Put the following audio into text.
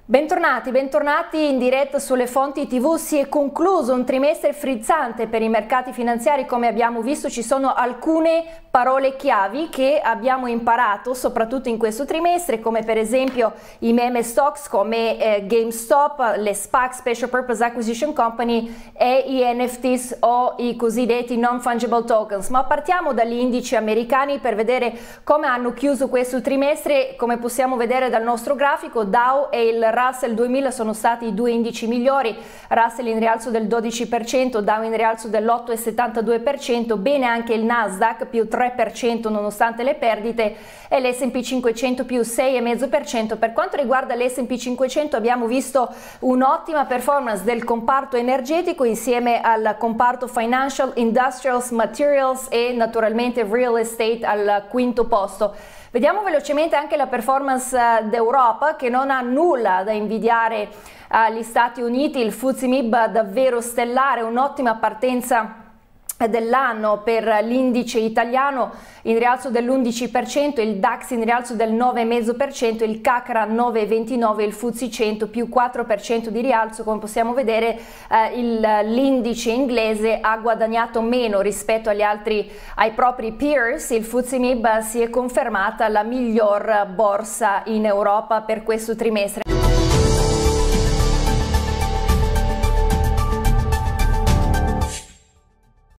Bentornati in diretta sulle fonti TV. Si è concluso un trimestre frizzante per i mercati finanziari. Come abbiamo visto, ci sono alcune parole chiavi che abbiamo imparato soprattutto in questo trimestre, come per esempio i meme stocks come GameStop, le SPAC, Special Purpose Acquisition Company, e i NFTs o i cosiddetti non fungible tokens. Ma partiamo dagli indici americani per vedere come hanno chiuso questo trimestre. Come possiamo vedere dal nostro grafico, Dow e il Russell 2000 sono stati i due indici migliori. Russell in rialzo del 12%, Dow in rialzo dell'8,72%, bene anche il Nasdaq più 3% nonostante le perdite, e l'S&P 500 più 6,5%. Per quanto riguarda l'S&P 500 abbiamo visto un'ottima performance del comparto energetico insieme al comparto financial, industrials, materials e naturalmente real estate al quinto posto. Vediamo velocemente anche la performance d'Europa, che non ha nulla da invidiare agli Stati Uniti. Il FTSE MIB davvero stellare, un'ottima partenza dell'anno per l'indice italiano in rialzo dell'11%, il DAX in rialzo del 9,5%, il CACRA 9,29%, il FTSE 100 più 4% di rialzo. Come possiamo vedere l'indice inglese ha guadagnato meno rispetto ai propri peers. Il FTSE MIB si è confermata la miglior borsa in Europa per questo trimestre.